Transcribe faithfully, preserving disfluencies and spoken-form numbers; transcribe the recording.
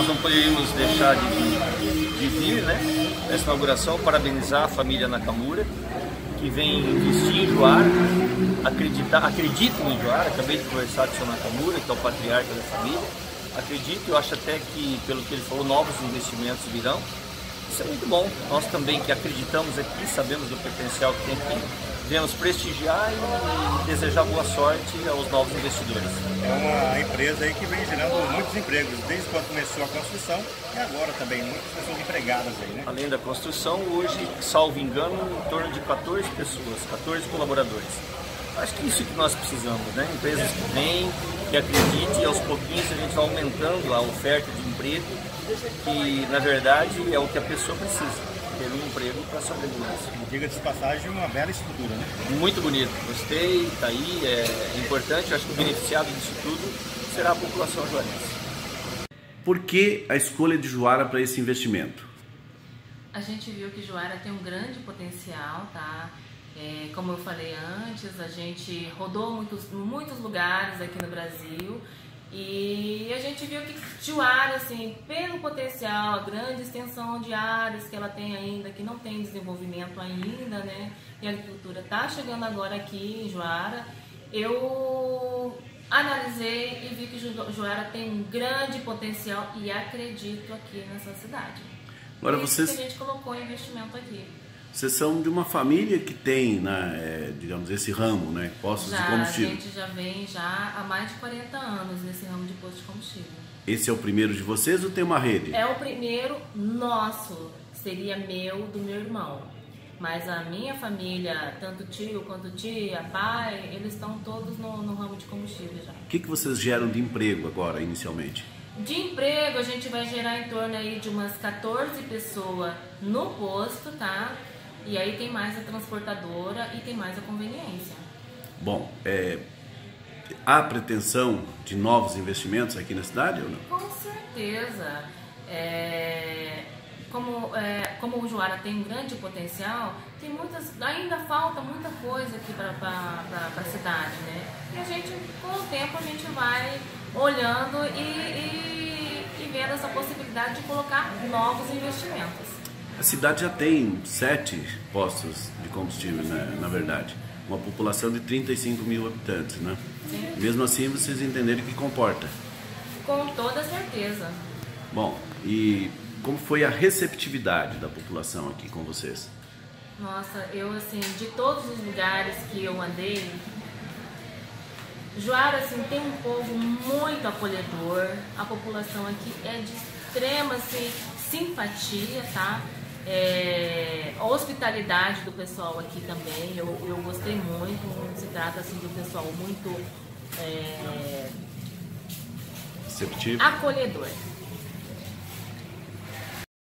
nós não poderíamos deixar de, de vir, né, nessa inauguração, parabenizar a família Nakamura, que vem investir em Juara, acreditar, acreditam em Juara. Acabei de conversar com o seu Nakamura, que é o patriarca da família. Acredito, eu acho até que, pelo que ele falou, novos investimentos virão. Isso é muito bom. Nós também que acreditamos aqui, sabemos do potencial que tem aqui, devemos prestigiar e desejar boa sorte aos novos investidores. É uma empresa aí que vem gerando muitos empregos, desde quando começou a construção e agora também, muitas pessoas empregadas aí, né? Além da construção, hoje, salvo engano, em torno de quatorze pessoas, quatorze colaboradores. Acho que isso que nós precisamos, né? Empresas que vêm, que acreditem, e aos pouquinhos a gente vai aumentando a oferta de emprego, que na verdade é o que a pessoa precisa. Ter um emprego para sobrevivência. Diga-se de passagem, uma bela estrutura, né? Muito bonito, gostei, está aí, é importante. Eu acho que o beneficiado disso tudo será a população juarense. Por que a escolha de Juara para esse investimento? A gente viu que Juara tem um grande potencial, tá? É, como eu falei antes, a gente rodou muitos, muitos lugares aqui no Brasil. E a gente viu que Juara, assim, pelo potencial, a grande extensão de áreas que ela tem ainda, que não tem desenvolvimento ainda, né? E a agricultura está chegando agora aqui em Juara. Eu analisei e vi que Juara tem um grande potencial e acredito aqui nessa cidade. Agora Por isso vocês... que a gente colocou investimento aqui. Vocês são de uma família que tem, né, é, digamos, esse ramo, né, postos já, de combustível. A gente já vem já há mais de quarenta anos nesse ramo de posto de combustível. Esse é o primeiro de vocês ou tem uma rede? É o primeiro nosso, seria meu, do meu irmão. Mas a minha família, tanto tio quanto tia, pai, eles estão todos no, no ramo de combustível já. O que, que vocês geram de emprego agora, inicialmente? De emprego, a gente vai gerar em torno aí de umas quatorze pessoas no posto, tá? E aí tem mais a transportadora e tem mais a conveniência. Bom, é, há pretensão de novos investimentos aqui na cidade ou não? Com certeza. É, como, é, como o Juara tem um grande potencial, tem muitas, ainda falta muita coisa aqui para a cidade, né? E a gente, com o tempo, a gente vai olhando e, e, e vendo essa possibilidade de colocar novos investimentos. A cidade já tem sete postos de combustível, né, na verdade. Uma população de trinta e cinco mil habitantes, né? Sim. Mesmo assim, vocês entenderam que comporta. Com toda certeza. Bom, e como foi a receptividade da população aqui com vocês? Nossa, eu assim, de todos os lugares que eu andei, Juara assim, tem um povo muito acolhedor, a população aqui é de extrema assim, simpatia, tá? É, a hospitalidade do pessoal aqui também, eu, eu gostei muito, se trata assim, de um pessoal muito é, Receptivo? acolhedor.